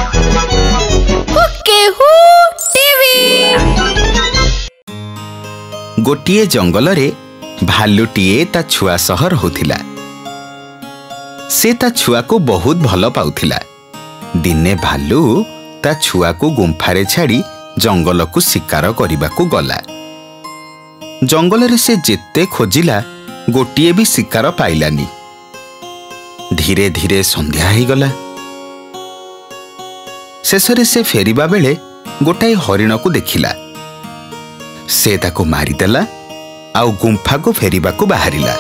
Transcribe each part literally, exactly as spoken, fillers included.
गोटिए जंगल रे भालुटीए ता छुआ सह रहुथिला। से ता छुआ को बहुत भल पाउथिला। दिने भालू ता छुआ को गुंफारे छाड़ी जंगल को शिकार करने को गला। जंगल रे से जेते खोजिला गोटिए भी शिकार पाइलानी। धीरे धीरे संध्या ही गला। शेषरे से फेरिबा बेले गोटाए हरिण को देखिला। से ताको मारिदेला आउ गुंफा को फेरिबा को बाहरिला।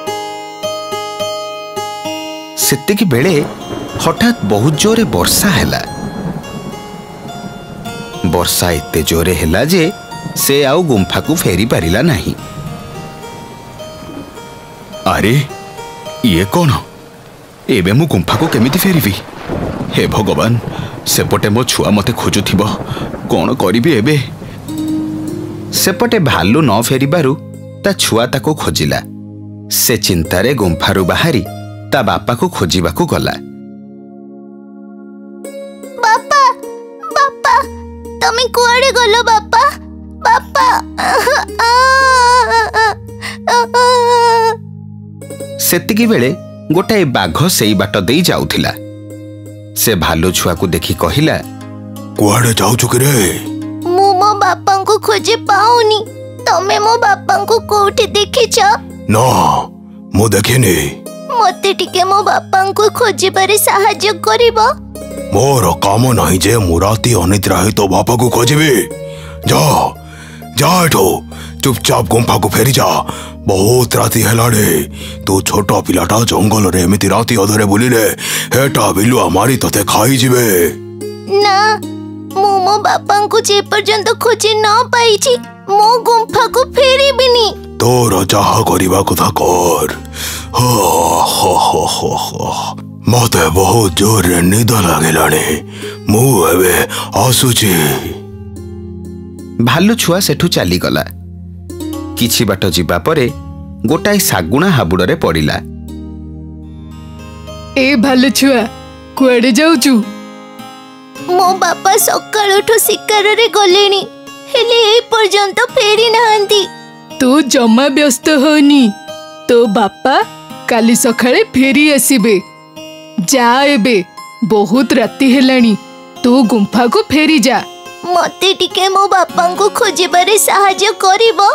सेतिकी बेले हठात बहुत जोरे वर्षा हैला। वर्षा एते जोरे हैला जे से आउ गुंफा को फेरी पारिला नहीं। अरे ये कौन? एबे मु गुंफा को केमिति फेरिबी? हे भगवान, सेपटे मो छुआ मते खोजुथिबो, कौन करिबी एबे? सेपटे भालू न फेरिबारु ता छुआ ताको खोजिला। से चिंतारे गुंफारु बाहरी ता बापा को खोजिबा को गला। बापा बापा तमे कुआडे गलो बापा? बापा सेतिकी बेले गोटाए बाघ सेई बाट देई जाउथिला। से भालू छुआ को देखि कहिला, कुआडे जाउछु कि रे? मु मो बापा को खोजे पाउनी। तमे मो बापा को कोठी देखिछ? ना, मु देखिनी। मते टिके मो बापा को खोजे बारे सहाय्य करिबो? मोर काम नहीं जे मु राती अनिद्रा है तो बापा को खोजिबी। जा जा एठो चुपचाप गुंफा को फेरी जा। बहुत राती हेलाडे। तू छोटा पिलाटा जंगल रे एमिति राती अधरे बुलिले हेटा बिलुआ मारी तते खाई जिबे। ना, मु मो बापा को जे पर्यंत खोजे न पाइछि मो गुंफा को फेरी बिनी। तोर चाह करिबा कथा कर। हो हो हो हो हो मते बहुत जोर निद लागिलानी। मु एबे आसुची। भालू छुआ सेठू चली गला। किछि बाट जिबा परे गोटाए सागुणा हाबुडरे पड़िला। ए भालू छुआ कुआडे जाउचु? मो बापा सकाळठो शिकार रे गलेनी, हेले ए पर्यंत फेरी नाहंती। तू जमा व्यस्त होनी। तो बापा काली सकाळे फेरी आसीबे। जा एबे बहुत राती हेलानी। तू गुंफा को फेरी जा। मते टिके मो बापा को खोजिबारे सहाय्य करिवो?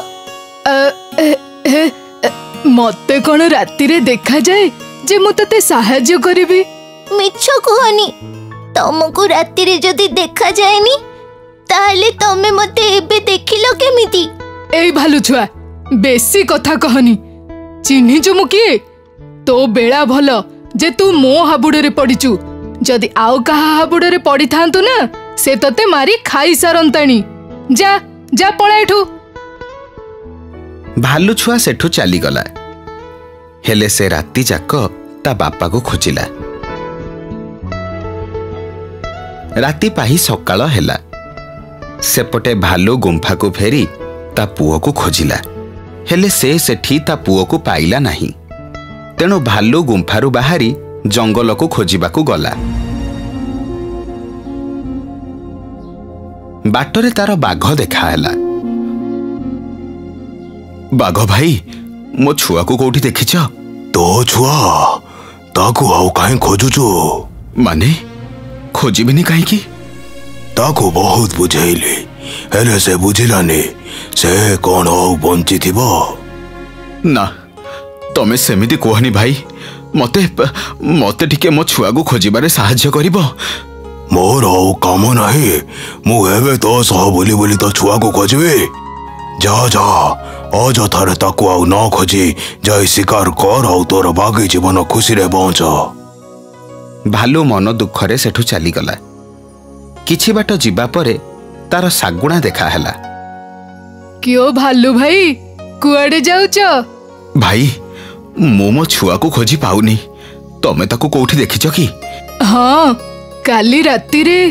मते कोन राती रे देखा जाए जे मु तते सहाय्य करिबी? मिछ कहनी। तमको राती रे जदी देखा जाएनी ताले तमे मते एबे देखिलो केमिति? ए भालू छुआ बेसी कथा कहनी। चिन्ही जो मु किए? तो बेड़ा भलो जे तू मो हाबुडे रे पडिचु। जदी आउ कहा हाबुडे रे पड़ी थांतु ना से तते मारी खाई सारंतानी। जा जा पळा एठू। भालू छुआ सेठू चली गला। हेले से राती जाक ता बापा को खोजिला। राती पाही सकाळ हेला। सेपटे भालू गुंफा को फेरी ता पुओ को खोजिला। हेले से सेठी ता पुओ को पाइला नहीं। तेणु भालू गुंफारु बाहरी जंगल को खोजिबा को गला। बाटरे तार बाघ देखा हैला। बाघ भाई, मो छुआ को कोठी देखिछ? तो छुआ ताकू आउ काहे खोजुचु? माने खोजिबिनी काहे की? ताकू बहुत बुझेइली हेले से बुझिलानी। से कोन आउ बंची थिबो? ना, तमे सेमिति कोहनी भाई। मते मते टिके मो छुआ को खोजिबारे सहाय्य करिवो? मोर आउ काम नाही। मु एबे तो सह बोली बोली तो छुआ को खोजिबे। जा जा अजथारे ताकू आउ न खोजी जाई शिकार कर आउ तोर बागी जीवन खुशी रे बंच। भालू मन दुखरे सेठू चली गला। किछि बाट जिबा परे तार सागुणा देखा हैला। क्यों भालू भाई कुआडे जाउच? भाई मो मो छुआ को खोजी पाउनी। तमे ताकू कोठी देखिछ की? हाँ, काली राती रे।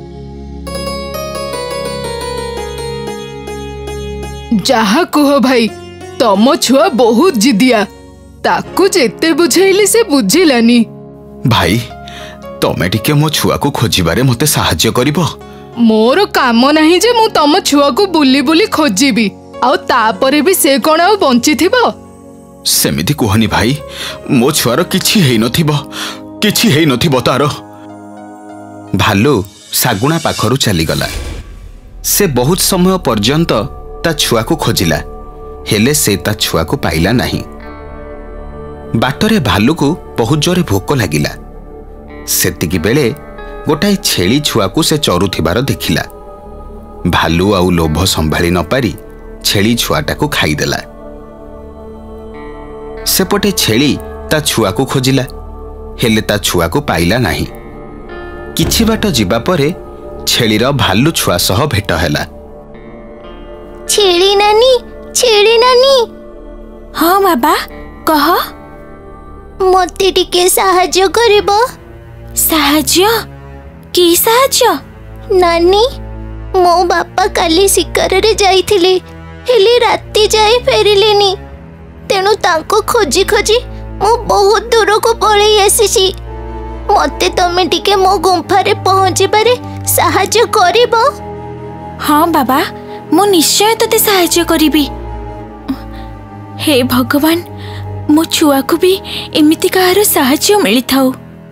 जहा कह भाई, तम छुआ बहुत जिदिया। ताकू जेते बुझेइली से बुझिलानी। भाई तमे टिके मो छुआ को खोजिबारे मते साहाय्य करिवो। मोर काम नहीं जे मु तम छुआ को बुली बुली खोजिबी आउ तापरे भी से कोन आ बंची थिबो। सेमिति कुहनी भाई, मो छुआर किछि हेइ नथिबो, किछि हेइ नथिबो तारो। भालू सागुणा पाखरु चली गला। से बहुत समय पर्यंत ता छुआ को खोजिला, हेले से ता छुआ को पाइला नहीं। बाटरे भालू को बहुत जोरे भोक लागिला। सेतिकी बेले गोटाए छेली छुआ को से चरुथिबार देखिला। भालू आउ लोभ संभाली न पारी छेली छुआटा को खाईदेला। सेपटे छेली ता छुआ को खोजिला, हेले ता छुआ को पाइला नहीं। किछि बाट जिबा परे छेलीर भालू छुआ सह भेट हैला। छेली नानी, छेली नानी। हाँ बाबा कह। मते टिके साहाय्य करिबो। साहाय्य? की साहाय्य? नानी, मो बापा काली शिकार रे जाइथिले, हेले राती जाए फेरिलेनी। तेणु तांको खोजी खोजी मो बहुत दूर को पळेई आसीसी। मते तमे टिके मो गुंफा रे पहुंची बारे साहाय्य करिबो। हाँ बाबा, मु निश्चय तते साहाय्य करिबी। हे भगवान, मो छुआ को भी एमिति कहार साहाय्य मिली थाउ।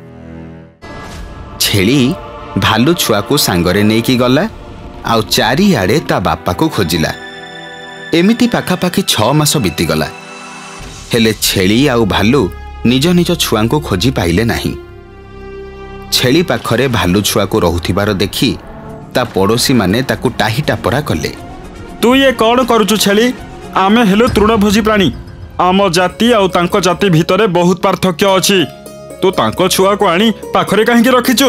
छेली भालू छुआ को सांगरे नहीं की गला आउ चारि आड़े ता बापा को खोजिला। एमिति पाखापाखि छ मास बीतीगला, हेले छेली आउ भालू निज निज छुआ को खोजी पाइले नहीं। छेली पाखरे भालू छुआ को रहुथिबार देखी ता पड़ोसी माने ताकू टाही टापरा कले। तू ये कौन करुचु छेली? आमे हेलो तृणभोजी प्राणी। आम जाति आउ तांको जाति भितरे बहुत पार्थक्य अछि। तू तांको छुआ को आनी पाखरे काहेकि रखिचु?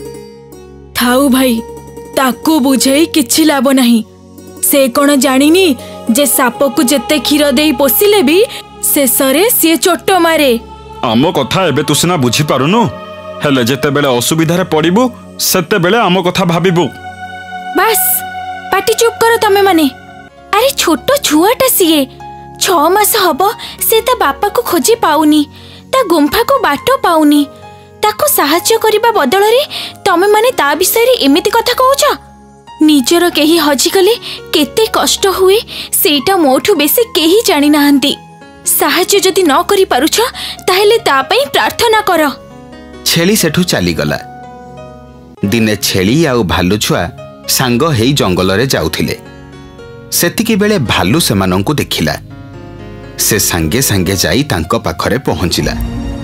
थाउ भाई, ताकू बुझेई किछि लाभ नहीं। से कोन जानिनी जे साप को जेते क्षीर देई पोसिले भी शेषरे सी चोट मारे। आम कथा एबे तू सिना बुझी पारुनु, हेले जेते बेले असुविधारे पड़िबु सेते बेले आम कथा भाबिबु। बस पाटी चुप करो तमे माने। अरे छोटो छुआटा सीए, छ मास हबो से ता बापा को खोजी पाउनी, ता गुंफा को बाटो पाउनी। ताको साहाय्य करिबा बदल रे तमे माने ता विषय रे एमिति कथा कहउछ। निजर केही हजी गले केते कष्ट हुए सेटा मोठु बेसी केही जानि नाहंती। साहाय्य जदि न करि पारुछ ताहेले ता पई प्रार्थना कर। छेली सेठू चली गला। दिने छेली आउ भालू छुआ सांग हेई जंगल रे जाउथिले। सेतिकी बेले भालू सेमानंकु देखिला। से सांगे सांगे जाई तांको पाखरे पहुंचिला।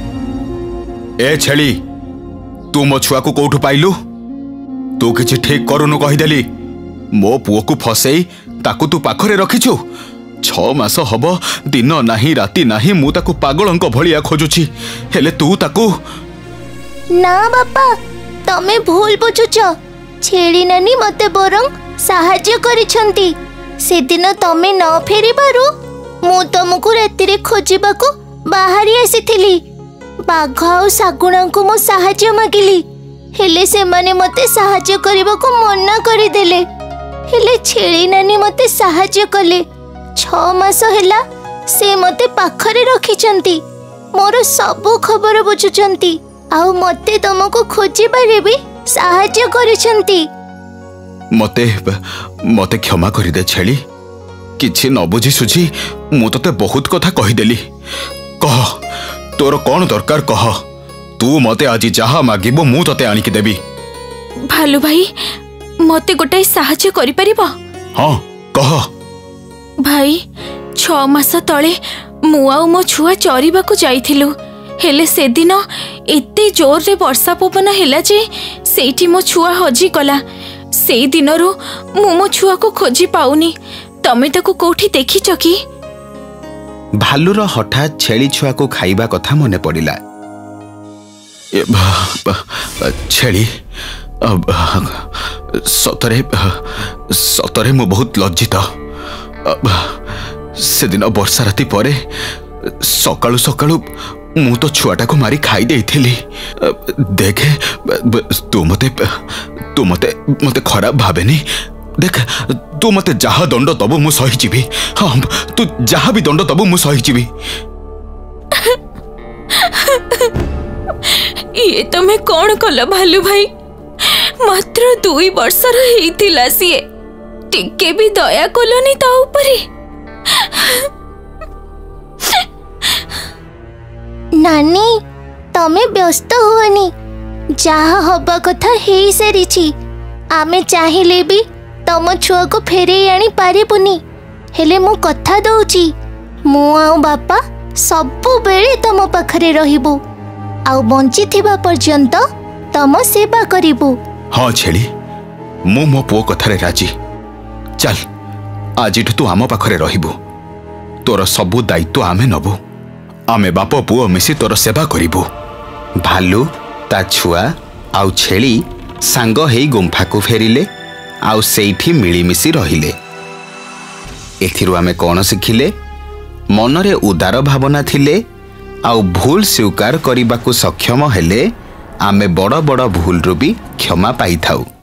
ए छेली, तू मो छुआ को कोठु पाइलु? तू किछि ठीक करुनु कहिदेली। मो पुओ को फसेई ताकू तू पाखरे रखिछु। छ मास हबो दिन नाही राती नाही मु ताकू पागलंक भलिया खोजुछि, हेले तू ताकू। ना बापा, तमे भूल बुझुछ। छेली नानी मते बरं साहाय्य करिसंती। से दिन तमे न फेरी पारु मु तुमको राति रे खोजिबाकू बाहरी आसीथिली। बाघ आउ सागुणा को मो साहाय्य मागिली, हेले से माने मते साहाय्य करिबाकू मना करि देले। हेले छेली नानी मते साहाय्य कले। छ मास हेला से मते पाखरे रखिचंती। मोर सब खबर बुझुचंती आउ मते तुमको खोजिबारे भी साहाय्य करिसंती। मते मते क्षमा करि दे छेली। किछि न बुझी सुझी मु तते बहुत कथा कहिदेली। कह तोर कौन दरकार कह। तू मते आज जहा मागिबो मु तते आनिकी देबी। भालू भाई, मते गोटाई साहाय्य करि परिबो? हां कह। भाई, छ मास तळे मु आउ मो छुआ चरिबाकू जाइथिलु, हेले से दिन एते जोर रे वर्षा पवन हेला जे सेठी मो छुआ हजी गला। से दिनरु मु मो छुआ को खोजी पाउनी। तमे ताकू कोठी देखिछ कि? भालूर हठात छेली छुआ को खाइबा कथा मने पड़िला। छेली सतरे सतरे मु बहुत लज्जित। से दिन वर्षा राति परे सकाळु सकाळु मु तो छुआटा को मारी खाई देइथिली। देखे तू मते तू मते मते खराब भावेनी। देख तू मते जहा दंड दबु मु सही जीवी। हाँ, तू जहा भी दंड दबु मु सही जीवी। ये तमे कौन कल भालू भाई? मात्र दुई वर्षर हेइतिला सिए, टिके भी दया कलनी ता उपरे। नानी तमे व्यस्त हुअनी, जहा हबा कथा हेई सारिछि। आमे चाहिले भी तम छुआ को फेरे आनी पारिबुनी, हेले मु कथा दउची मु आउ बापा सबु बेले तम पाखरे रहिबु, आउ बंची थिबा पर्यंत तम सेवा करिबु। हाँ छेली, मु मो पुओ कथारे राजी। चल आज तू आम पाखरे रहिबु, तोर सबु दायित्व आमे नबु। आमे बाप पुओ मिसी तोर सेवा करिबु। भालू ता छुआ आउ छेली सांग हेई गुंफा को फेरिले, आउ सेठी मिलीमिशी रहिले। एथिरु आमे कोन सिखिले? मनरे उदार भावना थिले आउ भूल स्वीकार करने को सक्षम हेले आमे बड़ बड़ भूल रू भी क्षमा पाई थाउ।